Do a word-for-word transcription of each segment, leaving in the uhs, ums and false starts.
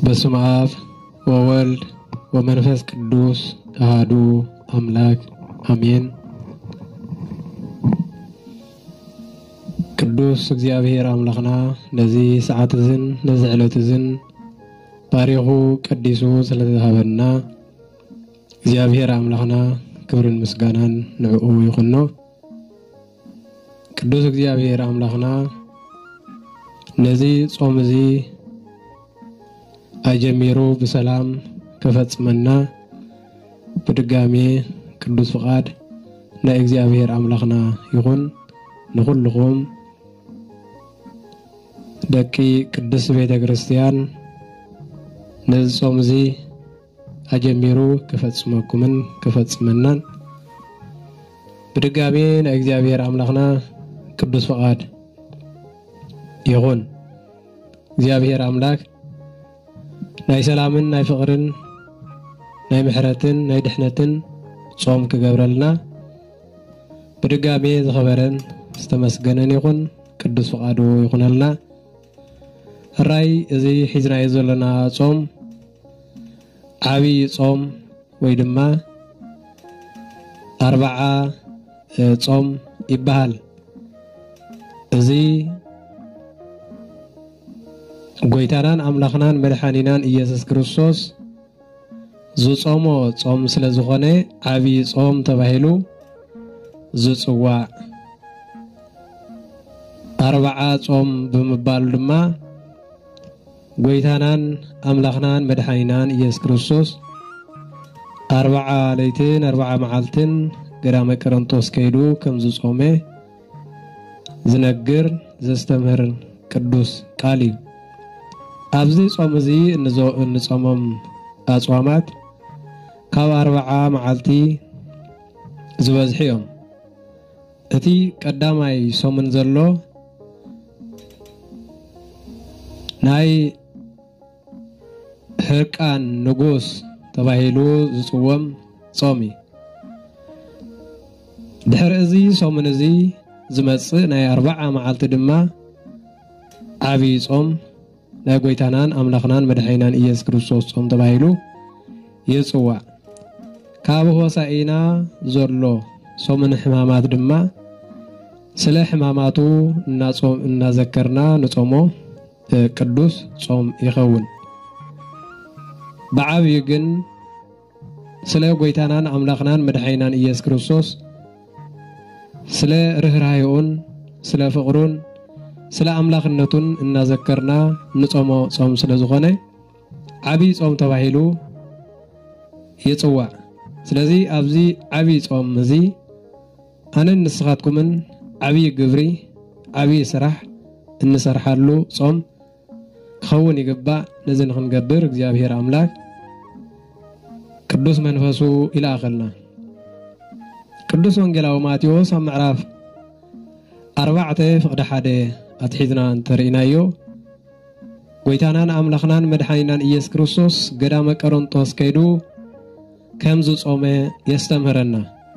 በስመ አብ ወወልድ ወመንፈስ ቅዱስ አሐዱ አምላክ አሜን። ቅዱስ እግዚአብሔር አምላክና ለዚህ ሰዓት ዝን ለዚህ ዕለት ዝን ባሪኹ ቅዱሱ ስለተሃበና እግዚአብሔር አምላክና ክብርን ምስጋናን ንዕኡ ይኹኖ። ቅዱስ እግዚአብሔር አምላክና ለዚህ ጾም እዚ አጀሚሩ በሰላም ከፈጽመና በድጋሚ ቅዱስ ፍቃድ ለእግዚአብሔር አምላክና ይሁን። ለሁሉም ደቂ ቅዱስ ቤተ ክርስቲያን ነጾም እዚ አጀሚሩ ከፈጽመኩምን ከፈጽመናን በድጋሚ ለእግዚአብሔር አምላክና ቅዱስ ፍቃድ ይሁን። እግዚአብሔር አምላክ ናይ ሰላምን ናይ ፍቅርን ናይ ምሕረትን ናይ ድሕነትን ጾም ክገብረልና በድጋሚ ዝኸበረን ዝተመስገነን ይኹን። ቅዱስ ፍቃዱ ይኹነልና። ራይ እዚ ሒዝናዮ ዘለና ጾም ዓብይ ጾም ወይ ድማ አርባዓ ጾም ይባሃል። እዚ ጎይታናን አምላክናን መድኃኒናን ኢየሱስ ክርስቶስ ዝጾሞ ጾም ስለዝኾነ ዓብይ ጾም ተባሂሉ ዝጽዋዕ አርባዓ ጾም ብምባሉ ድማ ጎይታናን አምላክናን መድኃኒናን ኢየሱስ ክርስቶስ አርባዓ ለይትን አርባዓ መዓልትን ገዳመ ቆሮንቶስ ከይዱ ከም ዝጾመ ዝነግር ዘስተምህር ቅዱስ ቃል እዩ። ኣብዚ ጾም እዚ እንጾሞም አጽዋማት ካብ አርባዓ መዓልቲ ዝበዝሑ እዮም። እቲ ቀዳማይ ሶምን ዘሎ ናይ ሕርቃን ንጉስ ተባሂሉ ዝጽወም ጾም እዩ። ድሕሪ እዚ ሶምን እዚ ዝመጽእ ናይ አርባዓ መዓልቲ ድማ ዓብይ ጾም ናይ ጎይታናን አምላክናን መድኃኒናን ኢየሱስ ክርስቶስ ጾም ተባሂሉ ይጽዋዕ። ካብ ሆሳኢና ዘሎ ሶምን ሕማማት ድማ ስለ ሕማማቱ እናጾም እናዘከርና ንጾሞ ቅዱስ ጾም ይኸውን። ብዓብይ ግን ስለ ጎይታናን አምላክናን መድኃኒናን ኢየሱስ ክርስቶስ ስለ ርህራሄኡን ስለ ፍቅሩን ስለ አምላክነቱን እናዘከርና ንጾሞ ጾም ስለዝኾነ ዓብይ ጾም ተባሂሉ ይጽዋዕ። ስለዚ ኣብዚ ዓብይ ጾም እዚ አነን ንስኻትኩምን ዓብይ ግብሪ ዓብይ ስራሕ እንሰርሓሉ ጾም ክኸውን ይግባእ። ነዚ ንክንገብር እግዚአብሔር አምላክ ቅዱስ መንፈሱ ይላኸልና። ቅዱስ ወንጌላዊ ማቴዎስ ኣብ ምዕራፍ አርባዕተ ፍቅደ ሓደ አትሒዝና እንተርኢናዮ ጎይታናን አምላክናን መድኃኒናን ኢየሱስ ክርስቶስ ገዳመ ቆሮንቶስ ከይዱ ከም ዝጾመ የስተምህረና።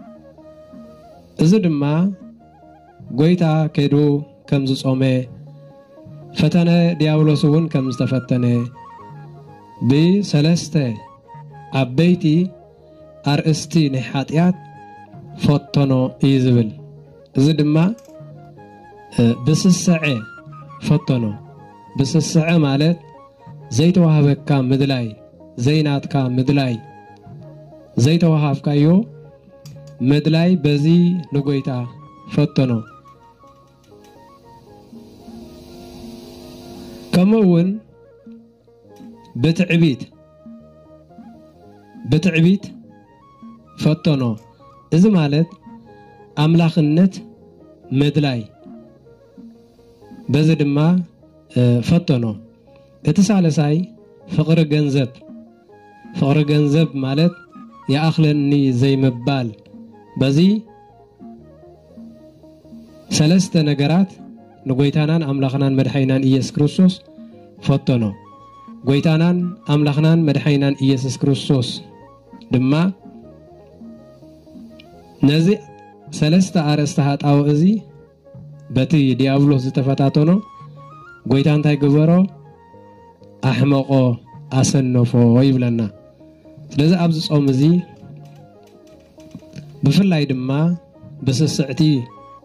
እዚ ድማ ጎይታ ከይዱ ከም ዝጾመ ፈተነ ዲያብሎስ እውን ከም ዝተፈተነ ብሰለስተ ዓበይቲ አርእስቲ ናይ ኃጢአት ፈተኖ እዩ ዝብል። እዚ ድማ ብስስዐ ፈተኖ። ብስስዐ ማለት ዘይተዋሃበካ ምድላይ ዘይናትካ ምድላይ ዘይተዋሃብካዮ ምድላይ በዚ ንጎይታ ፈተኖ። ከምኡውን ብትዕቢት ብትዕቢት ፈተኖ። እዚ ማለት አምላክነት ምድላይ በዚ ድማ ፈተኖ። እቲ ሳለሳይ ፍቅሪ ገንዘብ ፍቅሪ ገንዘብ ማለት ያአኽለኒ ዘይምባል በዚ ሰለስተ ነገራት ንጎይታናን አምላክናን መድኃኒናን ኢየሱስ ክርስቶስ ፈተኖ። ጎይታናን አምላክናን መድኃኒናን ኢየሱስ ክርስቶስ ድማ ነዚ ሰለስተ አርእስተ ኃጣው እዚ በቲ ዲያብሎስ ዝተፈታተኖ ጎይታ እንታይ ገበሮ አሕመቆ أسنفو ويبلنا لذا أبز صوم زي بفلاي دما بس السعتي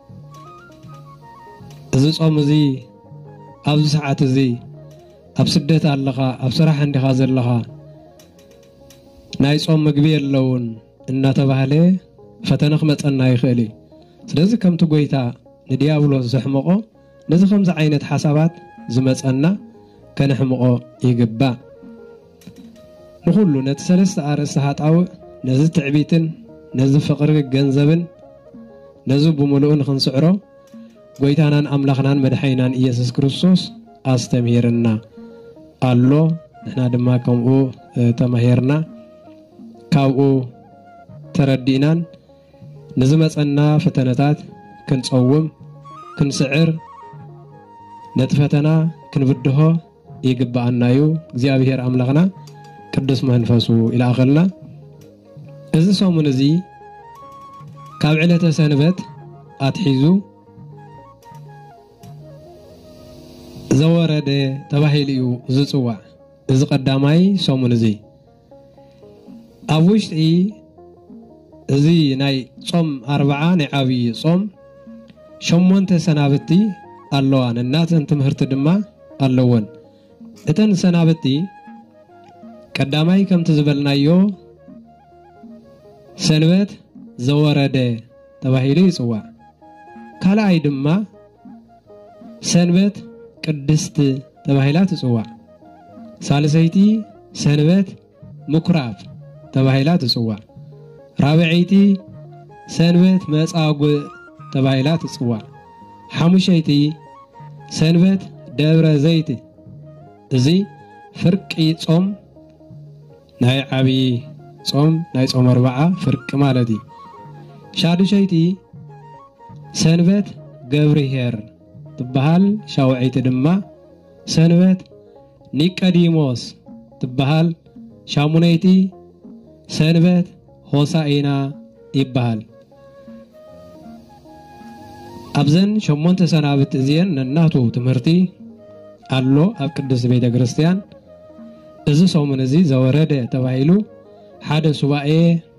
زي صوم زي أبز ساعات زي أبسدت اللقاء أبصراحة عندي خازر لها ناي صوم مقبير لون إن تبهله فتنخ متأنا يخلي لذا كم تقويتا نديابلو زحمقو لذا خمس عينة حسابات زمتأنا كان حمقو يقبا نقولو نتسلست أرس هاتعو نزل تعبيتن نزل فقر جنزبن نزل بملؤن خنسعرو قويتانان أملاخنان مدحينان إيسوس كريستوس أستمهيرنا قالو نحنا دما كمو تمهيرنا كاو تردينان نزمت أنا فتنتات كنصوم كنسعر نتفتنا كنبدها يقبع النايو እግዚአብሔር أملاخنا ቅዱስ መንፈሱ إلى آخرنا إذا صومنا زي ካብ ዕለተ ሰንበት አትሒዙ ዘወረደ ተባሂሉ እዩ ዝጽዋዕ እዚ ቀዳማይ ሶሙን እዚ ኣብ ውሽጢ እዚ ናይ ጾም አርባዓ ናይ ዓብይ ጾም ሸሞንተ ሰናብቲ ኣለዋን እናተን ትምህርቲ ድማ ኣለወን እተን ሰናብቲ ቀዳማይ ከምቲ ዝበልናዮ ሰንበት ዘወረደ ተባሂሉ ይጽዋዕ ካልኣይ ድማ ሰንበት ቅድስት ተባሂላ ትጽዋዕ ሳልሰይቲ ሰንበት ምኩራብ ተባሂላ ትጽዋዕ ራብዒይቲ ሰንበት መጻጉዕ ተባሂላ ትጽዋዕ ሓሙሸይቲ ሰንበት ደብረ ዘይት እዚ ፍርቂ ጾም ናይ ዓብይ ጾም ናይ ጾም አርባዓ ፍርቂ ማለት እዩ ሻድሸይቲ ሰንበት ገብርሄር ትበሃል ሻውዒቲ ድማ ሰንበት ኒቆዲሞስ ትበሃል ሻሙነይቲ ሰንበት ሆሳኢና ይበሃል አብዘን ሸሞንተ ሰናብት እዚየን ነናቱ ትምህርቲ አሎ ኣብ ቅዱስ ቤተ ክርስቲያን እዚ ሶሙን እዚ ዘወረደ ተባሂሉ ሓደ ሱባኤ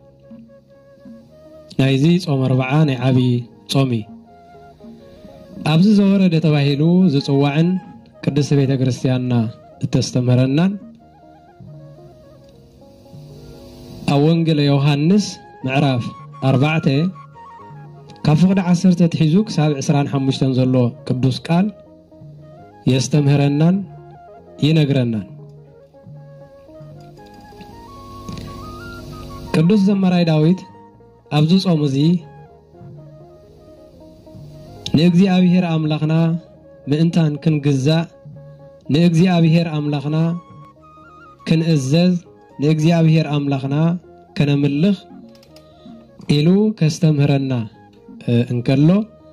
ናይዚ ጾም አርባዓ ናይ ዓብይ ጾሚ ኣብዚ ዘወረደ ተባሂሉ ዝጽዋዕን ቅዱስ ቤተ ክርስቲያንና እተስተምረናን ኣብ ወንጌል ዮሐንስ ምዕራፍ አርባዕተ ካብ ፍቅዲ ዓሰርተ ትሒዙ ክሳብ عشرين وخمسة ዘሎ ቅዱስ ቃል يستمهرنان ينغرنان ቅዱስ ዘመራይ ዳዊት ኣብዚ ጾም እዚ ንእግዚአብሔር አምላኽና ምእንታን ክንግዛእ ንእግዚአብሔር አምላኽና ክንእዘዝ ንእግዚአብሔር አምላኽና ከነምልኽ ኢሉ ከስተምህረና እንከሎ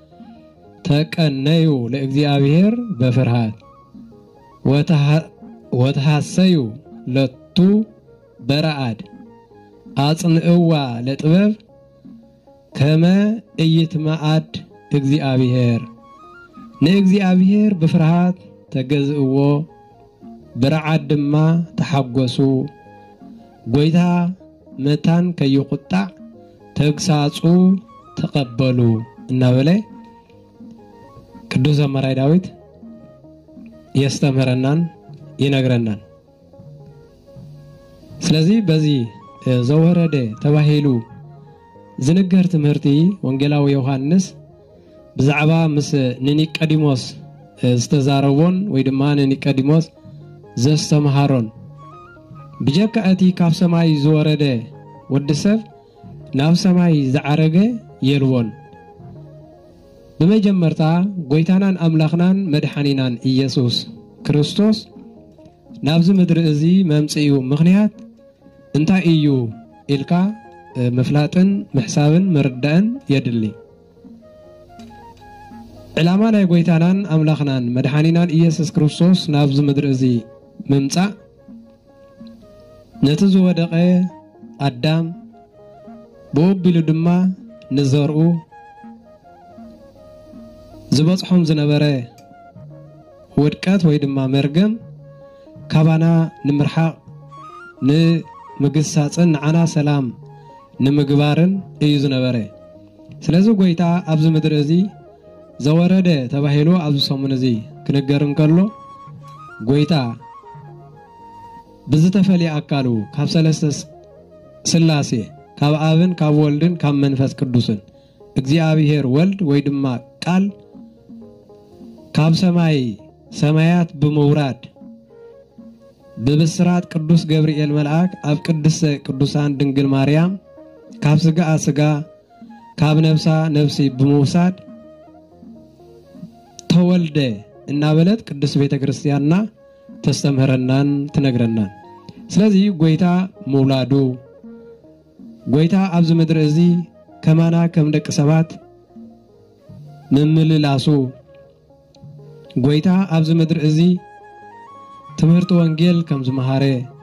ተቀነዩ ለእግዚአብሔር በፍርሃት ወተሐሰዩ ለቱ በረአድ አጽንዕዋ ለጥበብ ከመ ኢይትመዓድ እግዚአብሔር ንእግዚአብሔር በፍርሃት ተገዝእዎ በረዓድ ድማ ተሐጎሱ ጎይታ መታን ከይቁጣዕ ተግሳጹ ተቀበሉ እናበለ ቅዱስ ዘመራይ ዳዊት ያስተምረናን ይነግረናል ስለዚህ በዚህ ዘወረደ ተባሂሉ ዝንገር ትምህርቲ ወንጌላዊ ዮሐንስ ብዛዕባ ምስ ንኒቆዲሞስ ዝተዛረቦን ወይ ድማ ንኒቆዲሞስ ዘስተምሃሮን ብጀካ እቲ ካብ ሰማይ ዝወረደ ወድሰብ ናብ ሰማይ ዝዓረገ የልዎን በመጀመርታ ጎይታናን አምላኽናን መድኃኒናን ኢየሱስ ክርስቶስ ናብዚ ምድሪ እዚ መምጽኡ ምኽንያት እንታይ እዩ ኢልካ መፍላጥን ምሕሳብን መርዳእን የድሊ ዕላማ ናይ ጎይታናን አምላኽናን መድኃኒናን ኢየሱስ ክርስቶስ ናብዚ ምድሪ እዚ ምምጻእ ነቲ ዝወደቀ አዳም በወቢሉ ድማ ንዘርኡ ዝበጽሖም ዝነበረ ውድቀት ወይ ድማ መርገም ካባና ንምርሓቅ ንምግሳጽን ንዓና ሰላም ንምግባርን እዩ ዝነበረ ስለዚ ጎይታ ኣብዚ ምድሪ እዚ ዘወረደ ተባሂሉ ኣብዚ ሰሙን እዚ ክነገርን ከሎ ጎይታ ብዝተፈልየ አካሉ ካብ ሰለስተ ስላሴ ካብ አብን ካብ ወልድን ካብ መንፈስ ቅዱስን እግዚአብሔር ወልድ ወይ ድማ ቃል ካብ ሰማይ ሰማያት በመውራድ በብስራት ቅዱስ ገብርኤል መልአክ ኣብ ቅድስተ ቅዱሳን ድንግል ማርያም ካብ ስጋ ስጋ ካብ ነፍሳ ነፍሲ በመውሳድ ተወልደ እናበለት ቅዱስ ቤተ ክርስቲያንና ተስተምረናን ትነግረናን ስለዚህ ጎይታ መውላዱ ጎይታ ኣብዚ ምድሪ እዚ ከማና ከም ደቂ ሰባት ንምልላሱ ጎይታ ኣብዚ ምድሪ እዚ ትምህርት ወንጌል ከም ዝመሃረ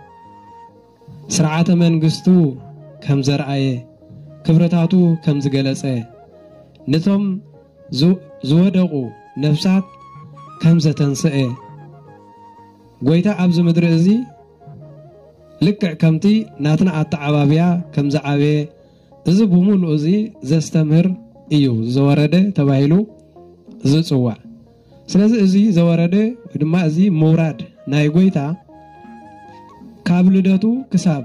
ስርዓተ መንግስቱ ከም ዘርአየ ክብረታቱ ከም ዝገለጸ ነቶም ዝወደቁ ነፍሳት ከም ዘተንሰአ ጎይታ ኣብዚ ምድሪ እዚ ልክዕ ከምቲ ናትና አተዓባብያ ከም ዘዓበ እዚ ብሙሉ እዚ ዘስተምር እዩ ዘወረደ ተባሂሉ ዝጽዋዕ ስለዚህ እዚ ዘወረደ ድማ እዚ መውራድ ናይ ጎይታ ካብ ልደቱ ክሳብ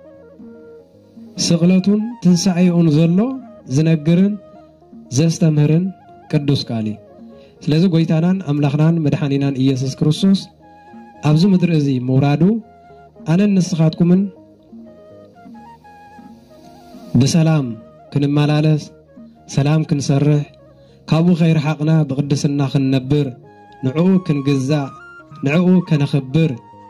ስቅለቱን ትንሳኤኡን ዘሎ ዝነግርን ዘስተምርን ቅዱስ ቃል ስለዚህ ጎይታናን አምላኽናን መድኃኒናን ኢየሱስ ክርስቶስ ኣብዚ ምድሪ እዚ መውራዱ አነ ንስኻትኩምን በሰላም ክንማላለስ ሰላም ክንሰርሕ ካብኡ ኸይርሓቅና በቅድስና ክንነብር ንዕኡ ክንግዛ ንዕኡ ከነኽብር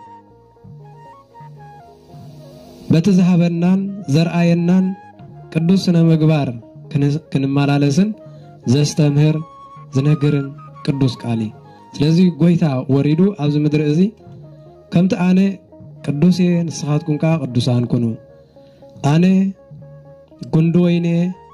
በተዛሃበናን ዘርአየናን ቅዱስ ስነ ምግባር ክንማላለስን ዘስተምህር ዝነግርን ቅዱስ ቃል ስለዚህ ጎይታ ወሪዱ ኣብዚ ምድሪ እዚ ከምቲ አነ ቅዱስ ንስኻትኩም ካ ቅዱሳን ኩኑ አነ ጉንዶ ወይኔ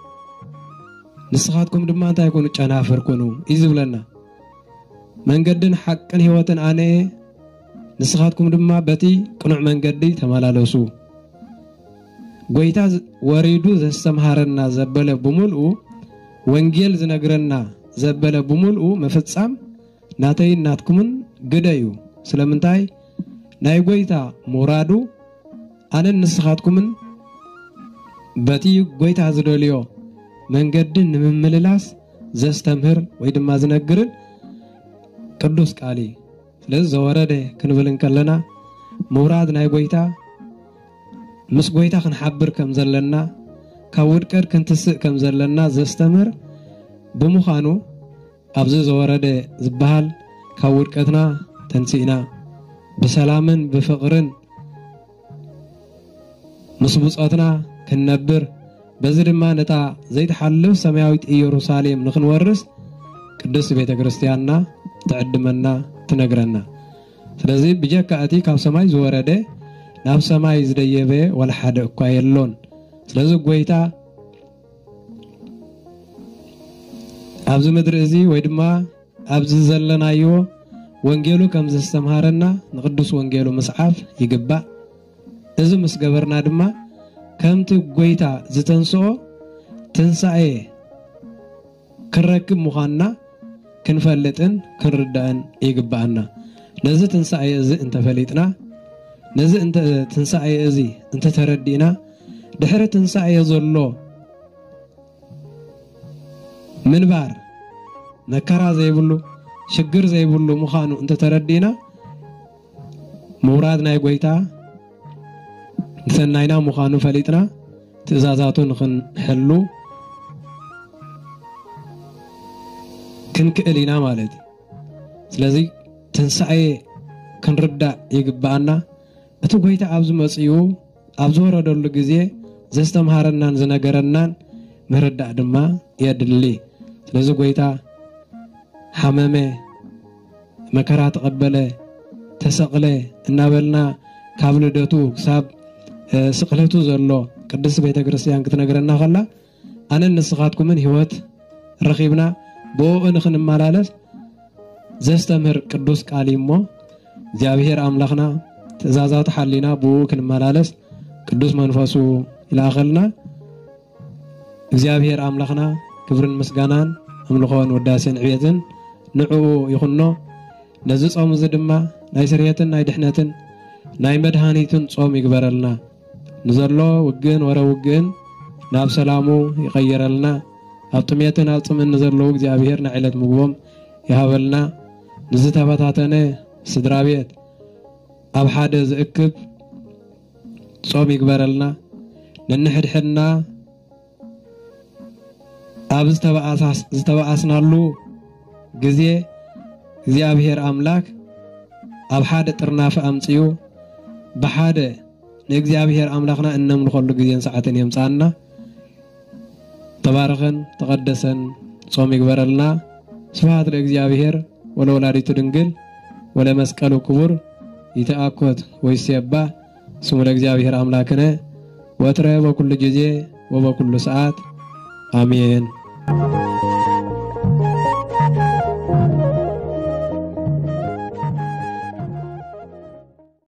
ንስኻትኩም ድማ እንታይ ኩኑ ጨናፍር ኩኑ ይዝብለና መንገድን ሐቅን ህይወትን አነ ንስኻትኩም ድማ በቲ ቅኑዕ መንገዲ ተመላለሱ ጎይታ ወሪዱ ዘስተምሃረና ዘበለ በሙልኡ ወንጌል ዝነግረና ዘበለ በሙልኡ መፈጻም ናተይ ናትኩምን ግደዩ ስለምንታይ ናይ ጎይታ ሞራዱ አነ ንስኻትኩምን በቲ ጎይታ ዝደልዮ መንገድን ንምምልላስ ዘስተምህር ወይ ድማ ዝነግርን ቅዱስ ቃል ስለዚህ ዘወረደ ክንብልን ከለና ሞራድ ናይ ጎይታ ምስ ጎይታ ክንሓብር ከም ዘለና ካብ ውድቀት ክንትስእ ከም ዘለና ዘስተምር ብምዃኑ ኣብዚ ዘወረደ ዝበሃል ካብ ውድቀትና ተንሲእና بسلامن بفقرن مسبوصاتنا كنبر بزر ما نتا زيت حلف سماويت يروساليم نخن ورس قدس بيت كريستياننا تعدمنا تنغرنا ስለዚህ بجكاتي ካብ ሰማይ ዝወረደ ናብ ሰማይ ዝደየበ ወላ ሓደ እኳ የሎን ስለዚህ ጎይታ ኣብዚ ምድሪ እዚ ወይ ድማ ኣብዚ ዘለናዮ ወንጌሉ ከም ዘስተምሃረና ንቅዱስ ወንጌሉ መስዓፍ ይግባ እዚ ምስ ገበርና ድማ ከምቲ ጎይታ ዝተንስኦ ትንሳኤ ክረክብ ምዃንና ክንፈልጥን ክንርዳእን ይግባአና ነዚ ትንሳኤ እዚ እንተ ፈሊጥና ነዚ እንተ ትንሳኤ እዚ እንተ ተረዲና ድሕሪ ትንሳኤ ዘሎ ምንባር መከራ ዘይብሉ ሽግር ዘይብሉ ምዃኑ እንተ ተረዲና ሙራድ ናይ ጎይታ ሰናይና ምዃኑ ፈሊጥና ትእዛዛቱ ንኽንሕሉ ክንክእሊና ማለት ስለዚህ ትንሳኤ ክንርዳእ ይግባአና እቲ ጎይታ ኣብዚ መጽኡ ኣብዚ ወረደሉ ግዜ ዘስተምሃረናን ዝነገረናን ምርዳእ ድማ የድሊ ስለዚህ ጎይታ حمامه مكرا تقبله تسقله እናበልና ካብ ልደቱ ክሳብ ስቅለቱ ዘሎ ቅዱስ ቤተ ክርስቲያን ክትነግረና ከላ አነ ንስኻትኩምን ህይወት ረኺብና ቦኡ ንኽንማላለስ ዘስተምር ቅዱስ ቃል እሞ እግዚአብሔር አምላኽና تزازات حلينا بوك الملالس قدوس منفسو إلى آخرنا እግዚአብሔር አምላኽና ክብርን ምስጋናን አምልኾን ወዳሴን ዕቤትን ንዑ ይኹኖ ነዚ ጾም እዚ ድማ ናይ ስርየትን ናይ ድሕነትን ናይ መድሃኒትን ጾም ይግበረልና ንዘሎ ውግን ወረ ውግን ናብ ሰላሙ ይቀየረልና ኣብ ጥሜትን ኣብ ጥምን ንዘለዉ እግዚአብሔር ንዕለት ምግቦም ይሃበልና ንዚ ተበታተነ ስድራ ቤት ኣብ ሓደ ዝእክብ ጾም ይግበረልና ነንሕድሕድና ኣብ ዝተባኣስናሉ ግዜ እግዚአብሔር አምላክ ኣብ ሓደ ጥርናፈ አምጽዩ በሓደ ንእግዚአብሔር አምላኽና እነምልኾሉ ግዜን ሰዓትን የምጻና ተባረኸን ተቀደሰን ጾም ይግበረልና ስብሐት ለእግዚአብሔር ወለወላዲቱ ድንግል ወለመስቀሉ ክቡር ይተአኮት ወይሴባ ስሙ ለእግዚአብሔር አምላክነ ወትረ በኩሉ ጊዜ ወበኩሉ ሰዓት አሜን